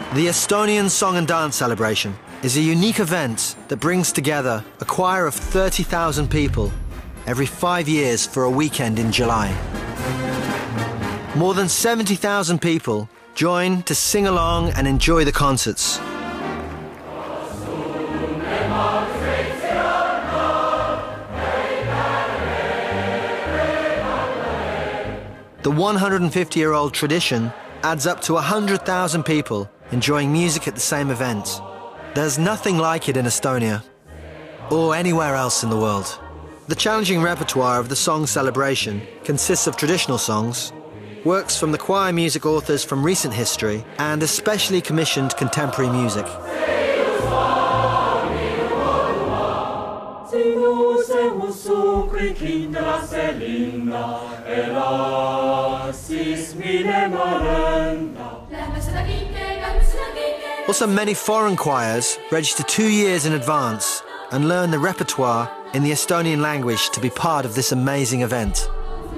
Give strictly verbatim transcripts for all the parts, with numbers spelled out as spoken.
The Estonian Song and Dance Celebration is a unique event that brings together a choir of thirty thousand people every five years for a weekend in July. More than seventy thousand people join to sing along and enjoy the concerts. The one hundred fifty-year-old tradition adds up to one hundred thousand people enjoying music at the same event. There's nothing like it in Estonia, or anywhere else in the world. The challenging repertoire of the song celebration consists of traditional songs, works from the choir music authors from recent history, and especially commissioned contemporary music. Also, many foreign choirs register two years in advance and learn the repertoire in the Estonian language to be part of this amazing event.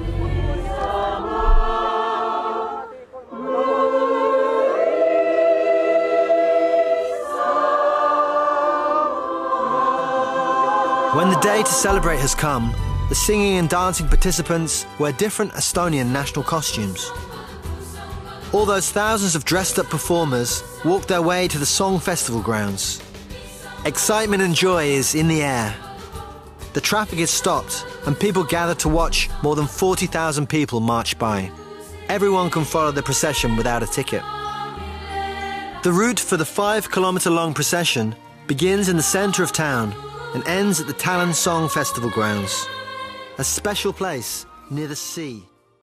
When the day to celebrate has come, the singing and dancing participants wear different Estonian national costumes. All those thousands of dressed-up performers walk their way to the song festival grounds. Excitement and joy is in the air. The traffic is stopped and people gather to watch more than forty thousand people march by. Everyone can follow the procession without a ticket. The route for the five kilometre long procession begins in the centre of town and ends at the Tallinn Song Festival grounds, a special place near the sea.